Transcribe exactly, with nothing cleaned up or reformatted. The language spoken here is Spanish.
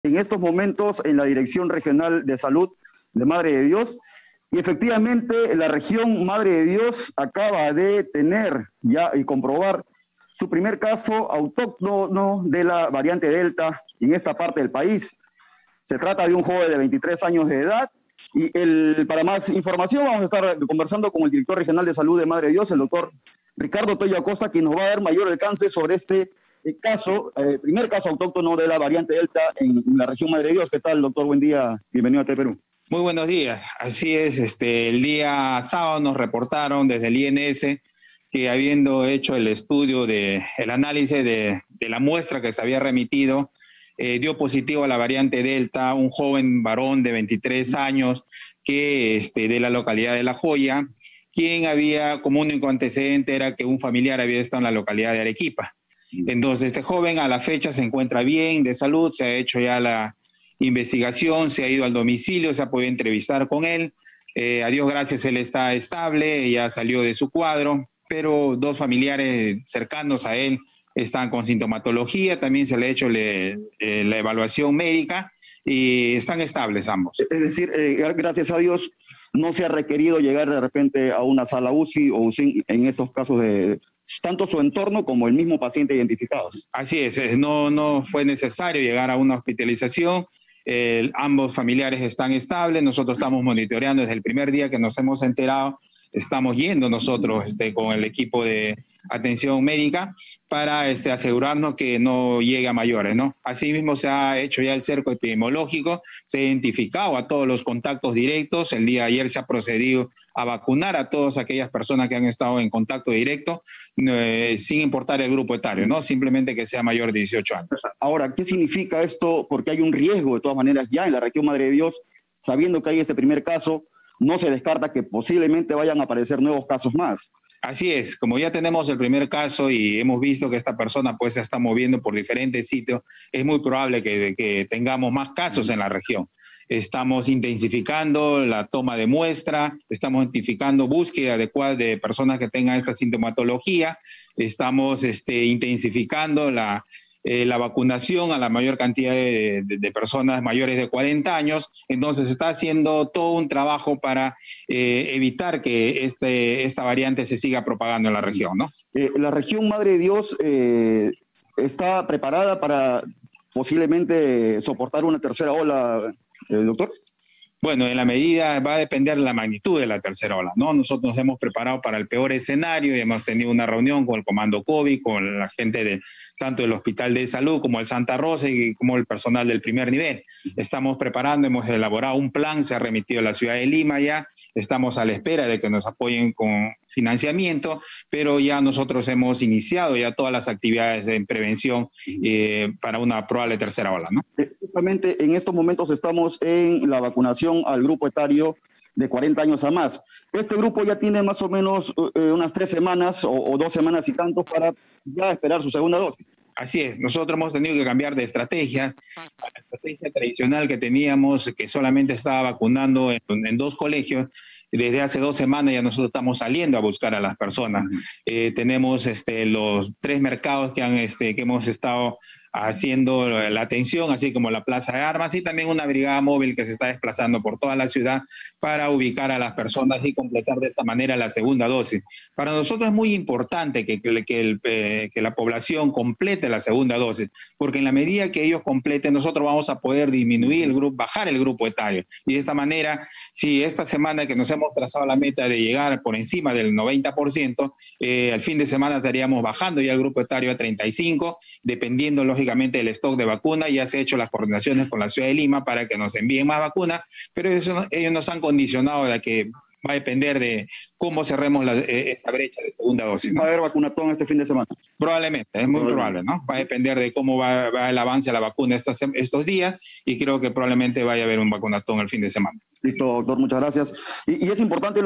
en estos momentos en la Dirección Regional de Salud de Madre de Dios. Y efectivamente la región Madre de Dios acaba de tener ya y comprobar su primer caso autóctono de la variante Delta en esta parte del país. Se trata de un joven de veintitrés años de edad. Y el, para más información vamos a estar conversando con el director regional de salud de Madre de Dios, el doctor Ricardo Tello Acosta, quien nos va a dar mayor alcance sobre este eh, caso, eh, primer caso autóctono de la variante Delta en, en la región Madre de Dios. ¿Qué tal, doctor? Buen día, bienvenido a T V Perú. Muy buenos días, así es, este, el día sábado nos reportaron desde el I N S que habiendo hecho el estudio, de, el análisis de, de la muestra que se había remitido, eh, dio positivo a la variante Delta, un joven varón de veintitrés años que, este, de la localidad de La Joya, quien había, como único antecedente era que un familiar había estado en la localidad de Arequipa. Entonces este joven a la fecha se encuentra bien de salud, se ha hecho ya la investigación, se ha ido al domicilio, se ha podido entrevistar con él. Eh, a Dios gracias, él está estable, ya salió de su cuadro, pero dos familiares cercanos a él están con sintomatología, también se le ha hecho le, eh, la evaluación médica y están estables ambos. Es decir, eh, gracias a Dios no se ha requerido llegar de repente a una sala U C I o U C I en estos casos de tanto su entorno como el mismo paciente identificado. Así es, no, no fue necesario llegar a una hospitalización. Eh, ambos familiares están estables, nosotros estamos monitoreando desde el primer día que nos hemos enterado, estamos yendo nosotros este, con el equipo de atención médica para este, asegurarnos que no llegue a mayores, ¿no? Asimismo se ha hecho ya el cerco epidemiológico, se ha identificado a todos los contactos directos, el día de ayer se ha procedido a vacunar a todas aquellas personas que han estado en contacto directo, eh, sin importar el grupo etario, ¿no? Simplemente que sea mayor de dieciocho años. Ahora, ¿qué significa esto? Porque hay un riesgo de todas maneras ya en la región Madre de Dios, sabiendo que hay este primer caso, no se descarta que posiblemente vayan a aparecer nuevos casos más. Así es, como ya tenemos el primer caso y hemos visto que esta persona pues se está moviendo por diferentes sitios, es muy probable que, que tengamos más casos en la región. Estamos intensificando la toma de muestra, estamos intensificando búsqueda adecuada de personas que tengan esta sintomatología, estamos este, intensificando la... Eh, la vacunación a la mayor cantidad de, de, de personas mayores de cuarenta años, entonces se está haciendo todo un trabajo para eh, evitar que este, esta variante se siga propagando en la región, ¿no? Eh, la región Madre de Dios eh, está preparada para posiblemente soportar una tercera ola, eh, doctor. Bueno, en la medida va a depender de la magnitud de la tercera ola, ¿no? Nosotros nos hemos preparado para el peor escenario y hemos tenido una reunión con el Comando COVID, con la gente de tanto del Hospital de Salud como el Santa Rosa y como el personal del primer nivel. Estamos preparando, hemos elaborado un plan, se ha remitido a la ciudad de Lima ya, estamos a la espera de que nos apoyen con financiamiento, pero ya nosotros hemos iniciado ya todas las actividades de prevención eh, para una probable tercera ola, ¿no? Justamente en estos momentos estamos en la vacunación al grupo etario de cuarenta años a más. Este grupo ya tiene más o menos eh, unas tres semanas o, o dos semanas y tanto para ya esperar su segunda dosis. Así es, nosotros hemos tenido que cambiar de estrategia. La estrategia tradicional que teníamos, que solamente estaba vacunando en, en dos colegios, desde hace dos semanas ya nosotros estamos saliendo a buscar a las personas. Uh-huh. eh, tenemos este, los tres mercados que, han, este, que hemos estado haciendo la atención, así como la Plaza de Armas y también una brigada móvil que se está desplazando por toda la ciudad para ubicar a las personas y completar de esta manera la segunda dosis. Para nosotros es muy importante que, que, que, el, eh, que la población complete la segunda dosis, porque en la medida que ellos completen, nosotros vamos a poder disminuir el grupo, bajar el grupo etario. Y de esta manera, si esta semana que nos hemos trazado la meta de llegar por encima del noventa por ciento, eh, al fin de semana estaríamos bajando ya el grupo etario a treinta y cinco, dependiendo lógicamente el stock de vacuna. Ya se han hecho las coordinaciones con la ciudad de Lima para que nos envíen más vacunas, pero eso, ellos nos han condicionado de que va a depender de cómo cerremos la, eh, esta brecha de segunda dosis, ¿no? ¿Va a haber vacunatón este fin de semana? Probablemente, es muy probable, ¿no? Va a depender de cómo va, va el avance de la vacuna estas, estos días y creo que probablemente vaya a haber un vacunatón el fin de semana. Listo, doctor, muchas gracias. Y, y es importante